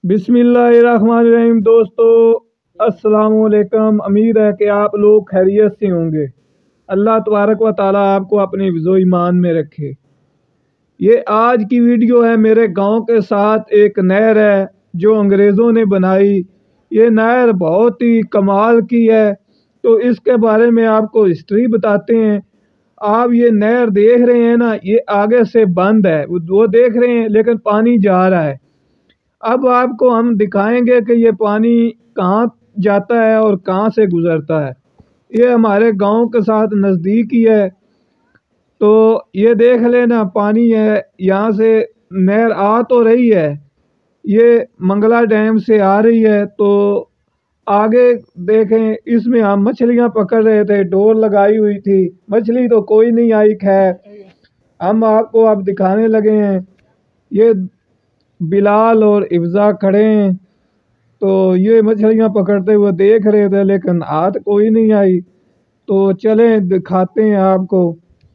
बिस्मिल्लाहिर्रहमानिर्रहीम। दोस्तों, अस्सलाम वालेकुम। उम्मीद है कि आप लोग खैरियत से होंगे। अल्लाह तबारक व ताला आपको अपने हिफ्ज़ो ईमान में रखे। ये आज की वीडियो है। मेरे गांव के साथ एक नहर है जो अंग्रेज़ों ने बनाई। ये नहर बहुत ही कमाल की है, तो इसके बारे में आपको हिस्ट्री बताते हैं। आप ये नहर देख रहे हैं ना, ये आगे से बंद है, वो देख रहे हैं, लेकिन पानी जा रहा है। अब आपको हम दिखाएंगे कि ये पानी कहाँ जाता है और कहाँ से गुज़रता है। ये हमारे गांव के साथ नज़दीक ही है, तो ये देख लेना पानी है। यहाँ से नहर आ तो रही है, ये मंगला डैम से आ रही है। तो आगे देखें, इसमें हम मछलियाँ पकड़ रहे थे, डोर लगाई हुई थी, मछली तो कोई नहीं आई। खैर, हम आपको अब दिखाने लगे हैं। ये बिलाल और इफ्ज़ा खड़े हैं, तो ये मछलियाँ पकड़ते हुए देख रहे थे, लेकिन हाथ कोई नहीं आई। तो चलें दिखाते हैं आपको।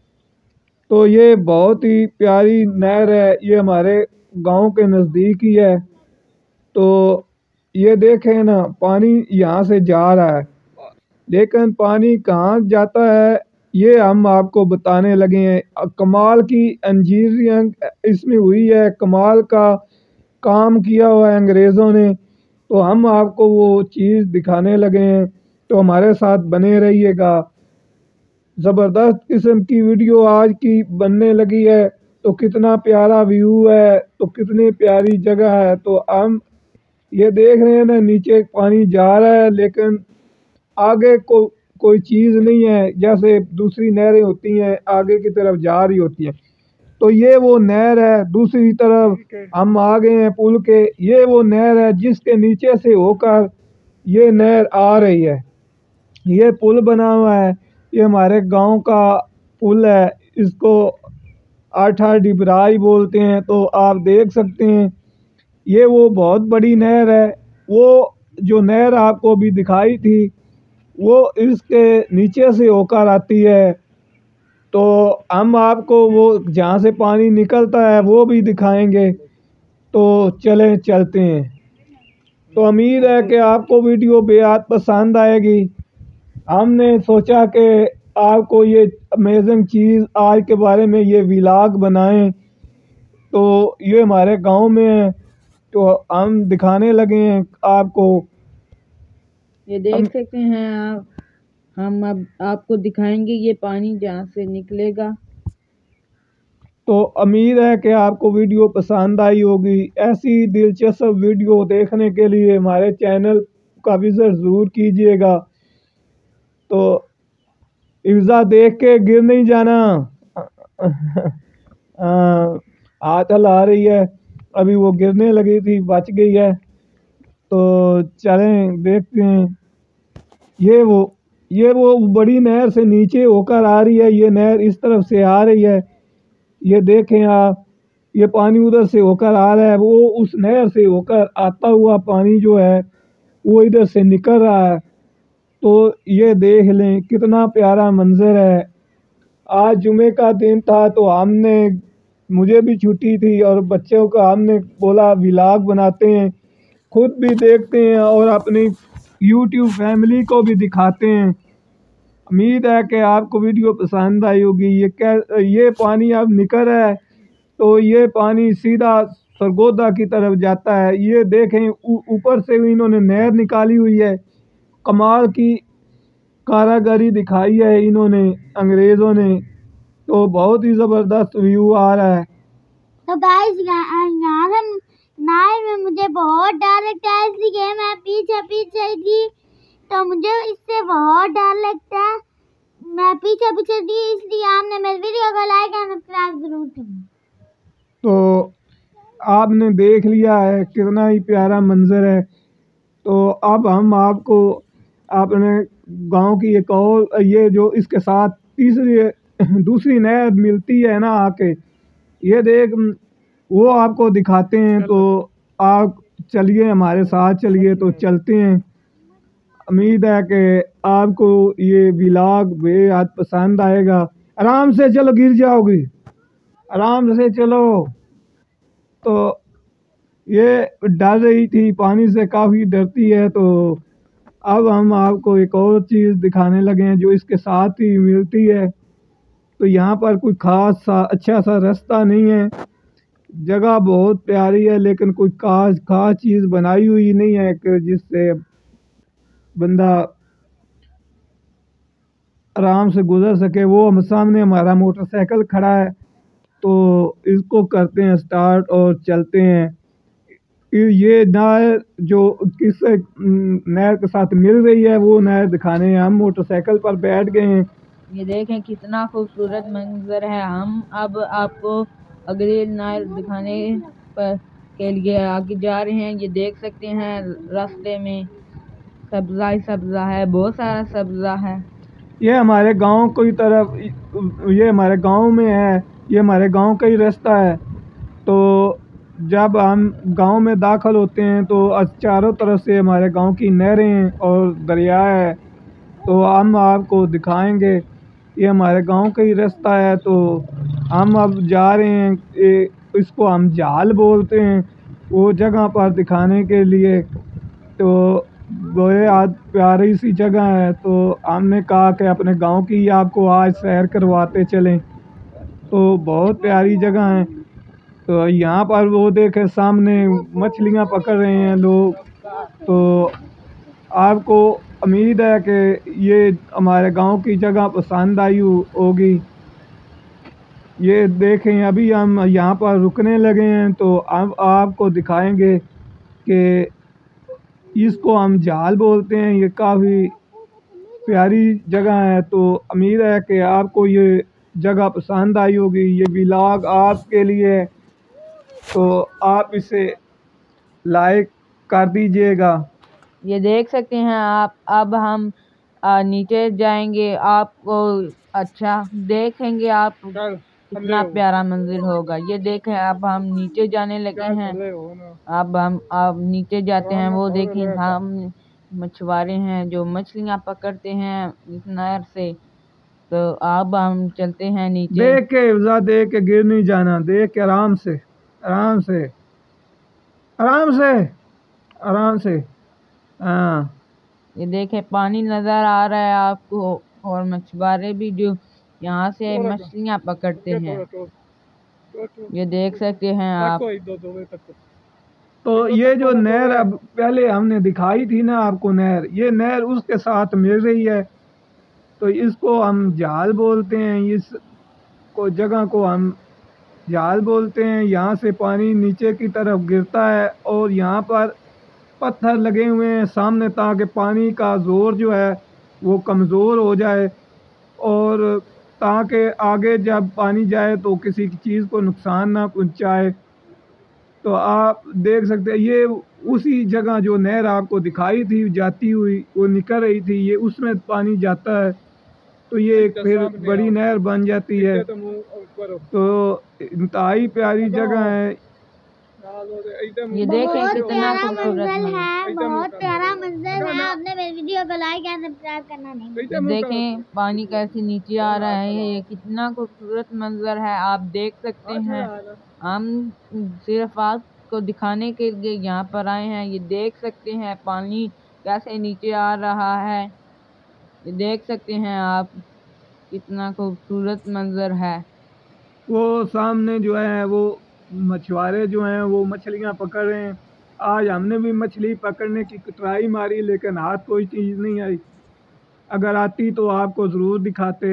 तो ये बहुत ही प्यारी नहर है, ये हमारे गांव के नज़दीक ही है। तो ये देखें ना, पानी यहाँ से जा रहा है, लेकिन पानी कहाँ जाता है ये हम आपको बताने लगे हैं। कमाल की इंजीनियरिंग इसमें हुई है, कमाल का काम किया हुआ है अंग्रेज़ों ने। तो हम आपको वो चीज़ दिखाने लगे हैं, तो हमारे साथ बने रहिएगा। ज़बरदस्त किस्म की वीडियो आज की बनने लगी है। तो कितना प्यारा व्यू है, तो कितनी प्यारी जगह है। तो हम ये देख रहे हैं ना, नीचे पानी जा रहा है, लेकिन आगे कोई चीज़ नहीं है। जैसे दूसरी नहरें होती हैं, आगे की तरफ जा रही होती हैं, तो ये वो नहर है। दूसरी तरफ हम आ गए हैं पुल के। ये वो नहर है जिसके नीचे से होकर ये नहर आ रही है। ये पुल बना हुआ है, ये हमारे गांव का पुल है। इसको आठा डिबराई बोलते हैं। तो आप देख सकते हैं, ये वो बहुत बड़ी नहर है। वो जो नहर आपको भी दिखाई थी, वो इसके नीचे से होकर आती है। तो हम आपको वो जहाँ से पानी निकलता है वो भी दिखाएंगे। तो चलें चलते हैं। तो उम्मीद है कि आपको वीडियो बेहद पसंद आएगी। हमने सोचा कि आपको ये अमेजिंग चीज़ आज के बारे में ये व्लॉग बनाएं। तो ये हमारे गांव में है, तो हम दिखाने लगे हैं आपको। ये देख सकते हैं आप। हम अब आपको दिखाएंगे ये पानी जहाँ से निकलेगा। तो उम्मीद है कि आपको वीडियो पसंद आई होगी। ऐसी दिलचस्प वीडियो देखने के लिए हमारे चैनल का विज़िट ज़रूर कीजिएगा। तो इफ्ज़ा देख के गिर नहीं जाना। हाथ हिला रही है, अभी वो गिरने लगी थी, बच गई है। तो चलें देखते हैं। ये वो बड़ी नहर से नीचे होकर आ रही है। ये नहर इस तरफ से आ रही है, ये देखें आप। ये पानी उधर से होकर आ रहा है, वो उस नहर से होकर आता हुआ पानी जो है वो इधर से निकल रहा है। तो ये देख लें, कितना प्यारा मंजर है। आज जुमे का दिन था, तो मुझे भी छुट्टी थी और बच्चों का हमने बोला व्लॉग बनाते हैं, खुद भी देखते हैं और अपनी यूट्यूब फैमिली को भी दिखाते हैं। उम्मीद है कि आपको वीडियो पसंद आई होगी। ये पानी अब निकल रहा है, तो ये पानी सीधा सरगोदा की तरफ जाता है। ये देखें, ऊपर से भी इन्होंने नहर निकाली हुई है। कमाल की कारागरी दिखाई है इन्होंने, अंग्रेज़ों ने। तो बहुत ही ज़बरदस्त व्यू आ रहा है। तो गाइस यहाँ नाव में मुझे बहुत डर लगता है, इसलिए मैं पीछे पीछे थी। तो मुझे इससे बहुत डर लगता है, मैं पीछे पीछे थी। इसलिए आपने मेरे वीडियो को लाइक एंड सब्सक्राइब जरूर करना। तो आपने देख लिया है, कितना ही प्यारा मंजर है। तो अब हम आपको अपने गांव की एक और, ये जो इसके साथ दूसरी नहर मिलती है ना आके, ये देख, वो आपको दिखाते हैं। तो आप चलिए हमारे साथ, चलिए तो चलते हैं। उम्मीद है कि आपको ये व्लॉग बेहद पसंद आएगा। आराम से चलो, गिर जाओगी, आराम से चलो। तो ये डर रही थी, पानी से काफ़ी डरती है। तो अब हम आपको एक और चीज़ दिखाने लगे हैं जो इसके साथ ही मिलती है। तो यहाँ पर कोई ख़ास सा अच्छा सा रास्ता नहीं है, जगह बहुत प्यारी है, लेकिन कोई खास चीज़ बनाई हुई नहीं है कि जिससे बंदा आराम से गुजर सके। वो हम सामने हमारा मोटरसाइकिल खड़ा है, तो इसको करते हैं स्टार्ट और चलते हैं। ये नहर जो किस नहर के साथ मिल रही है वो नहर दिखाने हम मोटरसाइकिल पर बैठ गए हैं। ये देखें कितना खूबसूरत मंजर है। हम अब आपको अगले नहर दिखाने पर के लिए आगे जा रहे हैं। ये देख सकते हैं रास्ते में सब्जा ही सब्जा है, बहुत सारा सब्जा है। ये हमारे गांव की तरफ, ये हमारे गांव में है, ये हमारे गांव का ही रास्ता है। तो जब हम गांव में दाखिल होते हैं तो चारों तरफ से हमारे गांव की नहरें और दरिया है। तो हम आपको दिखाएंगे, ये हमारे गांव का ही रास्ता है। तो हम अब जा रहे हैं, इसको हम जाल बोलते हैं, वो जगह पर दिखाने के लिए। तो गोए आज प्यारी सी जगह है, तो हमने कहा कि अपने गांव की आपको आज सैर करवाते चलें। तो बहुत प्यारी जगह है। तो यहाँ पर वो देखे सामने मछलियाँ पकड़ रहे हैं लोग। तो आपको उम्मीद है कि ये हमारे गांव की जगह पसंद आई होगी। ये देखें अभी हम यहाँ पर रुकने लगे हैं, तो अब आपको दिखाएंगे कि इसको हम जाल बोलते हैं। ये काफ़ी प्यारी जगह है। तो उम्मीद है कि आपको ये जगह पसंद आई होगी। ये व्लॉग आपके लिए है, तो आप इसे लाइक कर दीजिएगा। ये देख सकते हैं आप। अब हम नीचे जाएंगे, आपको अच्छा देखेंगे आप कितना प्यारा मंदिर होगा। ये देखें अब हम नीचे जाने लगे हैं। अब नीचे जाते हैं। वो देखें हम मछुआरे हैं जो मछलियां पकड़ते हैं इस नहर से। तो अब हम चलते हैं नीचे। देख के उजा, देख के गिर नहीं जाना, देख के आराम से आराम से आराम से आराम से। हाँ, ये देखें पानी नजर आ रहा है आपको, और मछुआरे भी जो यहाँ से मछलियां पकड़ते हैं, ये देख सकते हैं आप। तो ये जो नहर अब पहले हमने दिखाई थी ना आपको नहर, ये नहर उसके साथ मिल रही है। तो इसको हम जाल बोलते हैं, इस को जगह को हम जाल बोलते हैं। यहाँ से पानी नीचे की तरफ गिरता है और यहाँ पर पत्थर लगे हुए हैं सामने, ताकि पानी का ज़ोर जो है वो कमज़ोर हो जाए, और ताकि आगे जब पानी जाए तो किसी चीज़ को नुकसान ना पहुँचाए। तो आप देख सकते हैं ये उसी जगह जो नहर आपको दिखाई थी जाती हुई, वो निकल रही थी, ये उसमें पानी जाता है। तो ये एक फिर बड़ी नहर बन जाती है। तो इंतहाई प्यारी जगह है। ये देखें बहुत कितना प्यारा खूबसूरत मंजर है। है, बहुत प्यारा मंजर है। आपने मेरी वीडियो को लाइक एंड सब्सक्राइब करना नहीं भूलना। ये देखें पानी कैसे नीचे आ रहा है। ये कितना खूबसूरत मंजर है, आप देख सकते हैं। हम सिर्फ आपको दिखाने के लिए यहाँ पर आए हैं। ये देख सकते हैं पानी कैसे नीचे आ रहा है। ये देख सकते हैं आप कितना खूबसूरत मंजर है। वो सामने जो है वो मछुआरे जो हैं वो मछलियाँ पकड़ रहे हैं। आज हमने भी मछली पकड़ने की ट्राई मारी, लेकिन हाथ कोई चीज़ नहीं आई। अगर आती तो आपको ज़रूर दिखाते।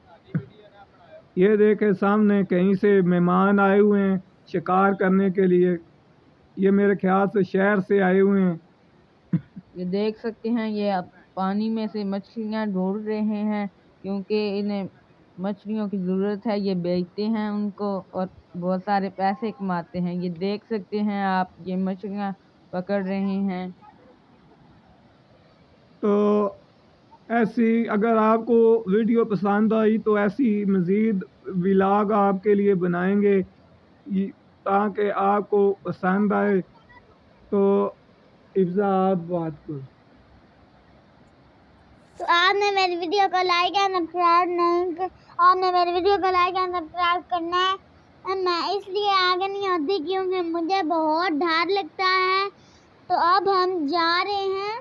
ये देखे सामने कहीं से मेहमान आए हुए हैं शिकार करने के लिए। ये मेरे ख्याल से शहर से आए हुए हैं। ये देख सकते हैं ये अब पानी में से मछलियाँ ढूंढ रहे हैं, क्योंकि इन्हें मछलियों की ज़रूरत है। ये बेचते हैं उनको और बहुत सारे पैसे कमाते हैं। ये देख सकते हैं आप, ये मछलियाँ पकड़ रहे हैं। तो ऐसी अगर आपको वीडियो पसंद आई तो ऐसी मज़ीद व्लॉग आपके लिए बनाएंगे ताकि आपको पसंद आए। तो इफ्जा आप बात करो। तो आपने मेरी वीडियो को लाइक एंड सब्सक्राइब नहीं आपने मेरी वीडियो को लाइक एंड सब्सक्राइब करना है। मैं इसलिए आगे नहीं होती क्योंकि मुझे बहुत डर लगता है। तो अब हम जा रहे हैं।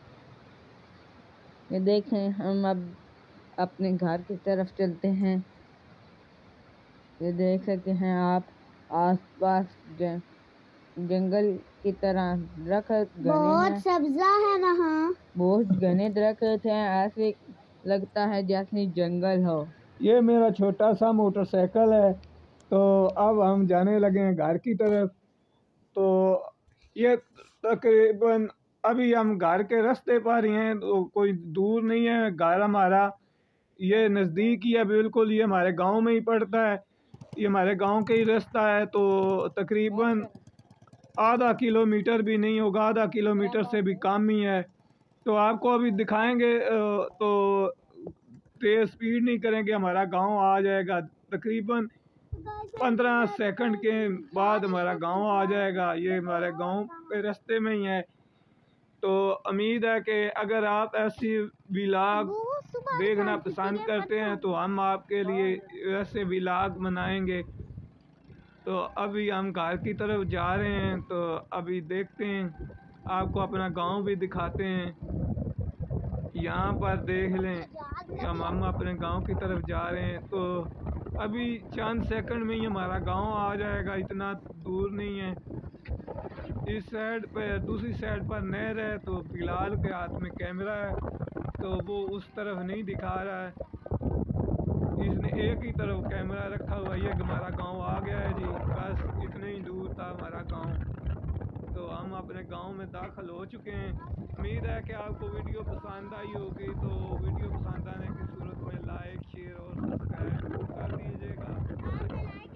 ये देखें, हम अब अपने घर की तरफ चलते हैं। ये देख सकते हैं आप, आसपास जंगल की तरह दरख्त घने बहुत हैं, सब्जा है वहाँ। बहुत घने दरख्त हैं, ऐसे लगता है जैसे जंगल हो। ये मेरा छोटा सा मोटरसाइकिल है। तो अब हम जाने लगे हैं घर की तरफ। तो ये तकरीबन अभी हम घर के रास्ते पर ही हैं, तो कोई दूर नहीं है घर हमारा, ये नज़दीक ही है बिल्कुल। ये हमारे गांव में ही पड़ता है, ये हमारे गांव का ही रास्ता है। तो तकरीबन आधा किलोमीटर भी नहीं होगा, आधा किलोमीटर से भी कम ही है। तो आपको अभी दिखाएंगे, तो तेज़ स्पीड नहीं करेंगे, हमारा गांव आ जाएगा। तकरीबन 15 सेकंड के बाद हमारा गांव आ जाएगा। ये हमारे गांव के रास्ते में ही है। तो उम्मीद है कि अगर आप ऐसी व्लॉग देखना पसंद करते हैं तो हम आपके लिए ऐसे व्लॉग बनाएंगे। तो अभी हम घर की तरफ जा रहे हैं, तो अभी देखते हैं, आपको अपना गांव भी दिखाते हैं। यहाँ पर देख लें, हम अपने गांव की तरफ जा रहे हैं। तो अभी चंद सेकंड में ही हमारा गांव आ जाएगा, इतना दूर नहीं है। इस साइड पे, दूसरी साइड पर नहर है, तो बिलाल के हाथ में कैमरा है, तो वो उस तरफ नहीं दिखा रहा है, इसने एक ही तरफ कैमरा रखा हुआ है। ये हमारा गांव आ गया है जी, बस इतने ही दूर था हमारा गांव। तो हम अपने गांव में दाखिल हो चुके हैं। उम्मीद है कि आपको वीडियो पसंद आई होगी। तो वीडियो पसंद आने की सूरत में लाइक, शेयर और सब्सक्राइब कर दीजिएगा।